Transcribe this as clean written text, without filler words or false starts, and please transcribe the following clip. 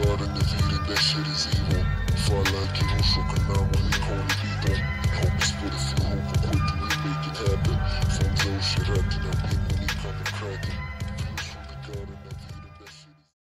undefeated, that shit is evil. Far like Hiroshima, Nakamura, Nikon, Vito.